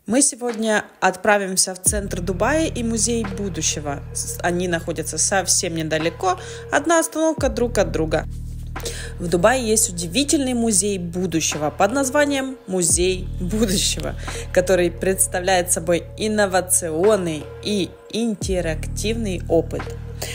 Мы сегодня отправимся в центр Дубая и музей будущего. Они находятся совсем недалеко, одна остановка друг от друга. В Дубае есть удивительный музей будущего под названием «Музей будущего», который представляет собой инновационный и интерактивный опыт.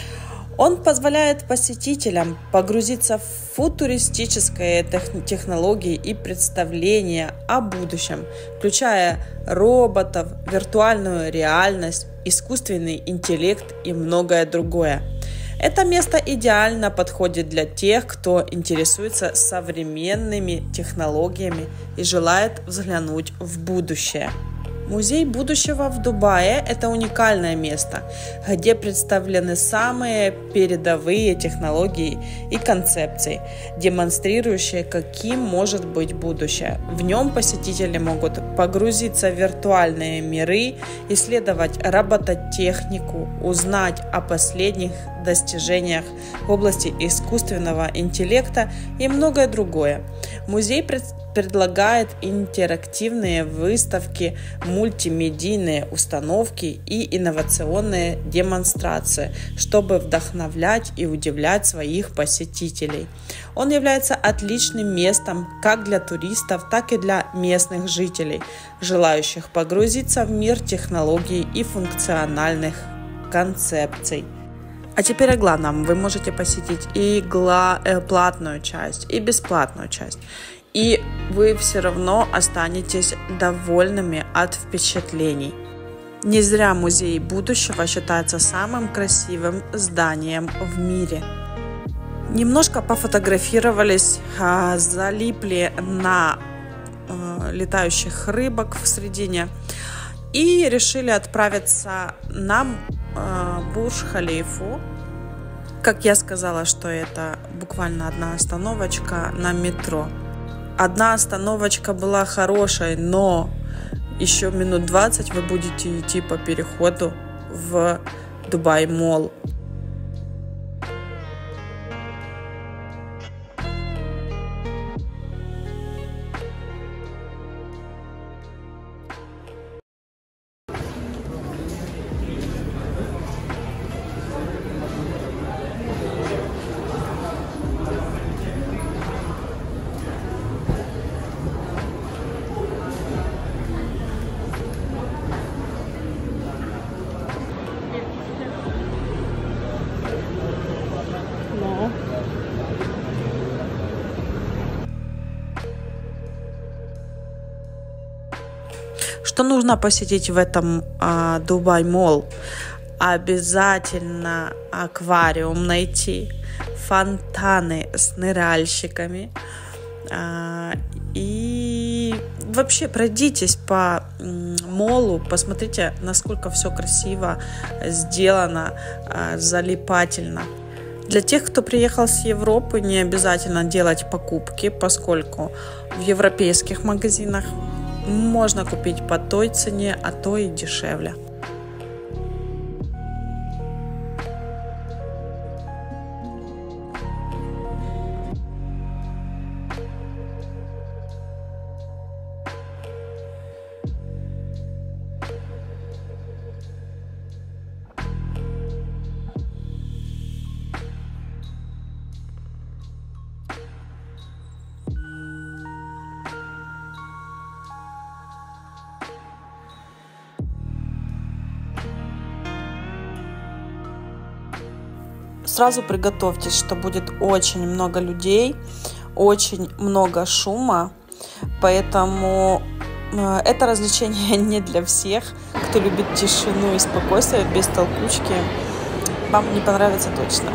Он позволяет посетителям погрузиться в футуристические технологии и представления о будущем, включая роботов, виртуальную реальность, искусственный интеллект и многое другое. Это место идеально подходит для тех, кто интересуется современными технологиями и желает взглянуть в будущее. Музей будущего в Дубае – это уникальное место, где представлены самые передовые технологии и концепции, демонстрирующие, каким может быть будущее. В нем посетители могут погрузиться в виртуальные миры, исследовать робототехнику, узнать о последних достижениях в области искусственного интеллекта и многое другое. Музей предлагает интерактивные выставки, мультимедийные установки и инновационные демонстрации, чтобы вдохновлять и удивлять своих посетителей. Он является отличным местом как для туристов, так и для местных жителей, желающих погрузиться в мир технологий и функциональных концепций. А теперь о главном. Вы можете посетить и платную часть, и бесплатную часть. И вы все равно останетесь довольными от впечатлений. Не зря музей будущего считается самым красивым зданием в мире. Немножко пофотографировались, залипли на летающих рыбок в середине и решили отправиться на Бурдж-Халифу. Как я сказала, что это буквально одна остановочка на метро. Одна остановочка была хорошей, но еще минут 20 вы будете идти по переходу в Дубай Молл. Что нужно посетить в этом Дубай Молл? Обязательно аквариум найти, фонтаны с ныряльщиками. И вообще пройдитесь по моллу, посмотрите, насколько все красиво сделано, залипательно. Для тех, кто приехал с Европы, не обязательно делать покупки, поскольку в европейских магазинах можно купить по той цене, а то и дешевле. Сразу приготовьтесь, что будет очень много людей, очень много шума, поэтому это развлечение не для всех. Кто любит тишину и спокойствие без толкучки, вам не понравится точно.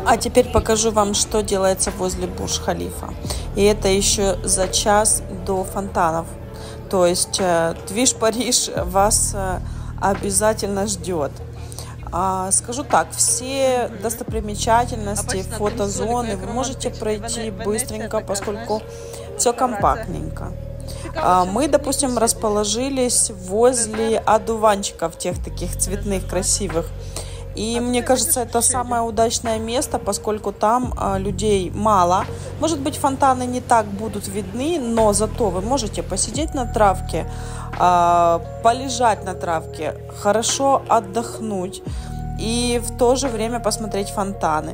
А теперь покажу вам, что делается возле Бурдж-Халифа. И это еще за час до фонтанов. То есть движ Париж вас обязательно ждет. Скажу так, все достопримечательности, фотозоны вы можете пройти быстренько, поскольку все компактненько. Мы, допустим, расположились возле одуванчиков, тех таких цветных, красивых. И мне кажется, это самое удачное место, поскольку там людей мало. Может быть, фонтаны не так будут видны, но зато вы можете посидеть на травке, полежать на травке, хорошо отдохнуть и в то же время посмотреть фонтаны.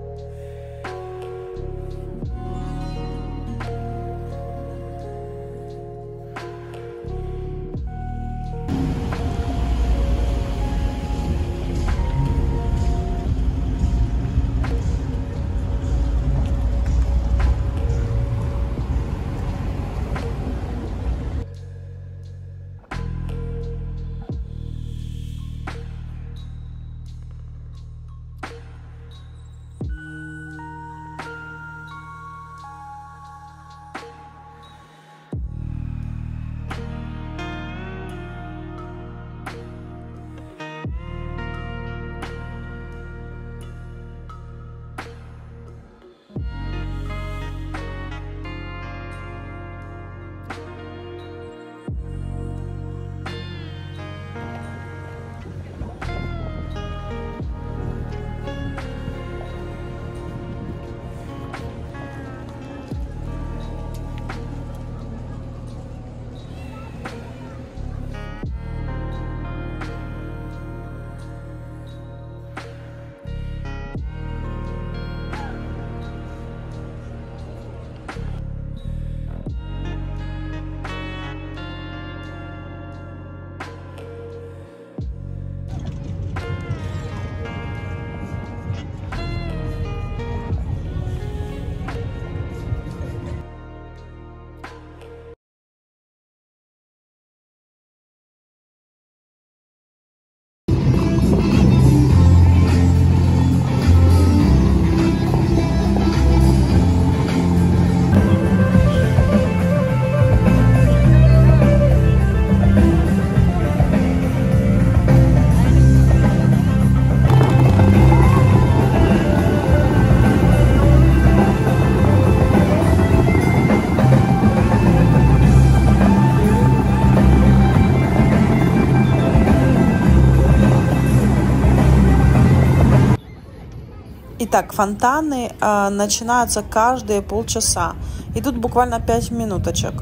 Итак, фонтаны начинаются каждые полчаса. Идут буквально 5 минуточек.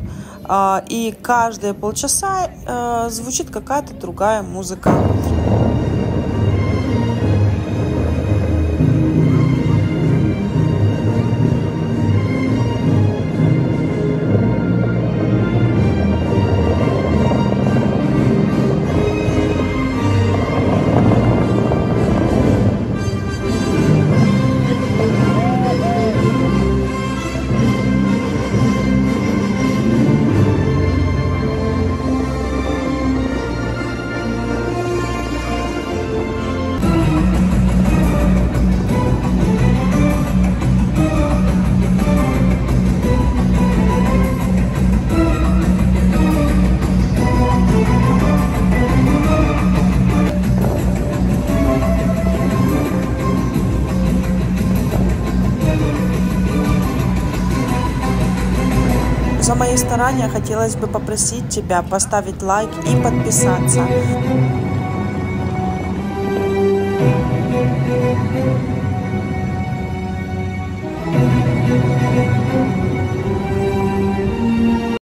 И каждые полчаса звучит какая-то другая музыка. За мои старания хотелось бы попросить тебя поставить лайк и подписаться.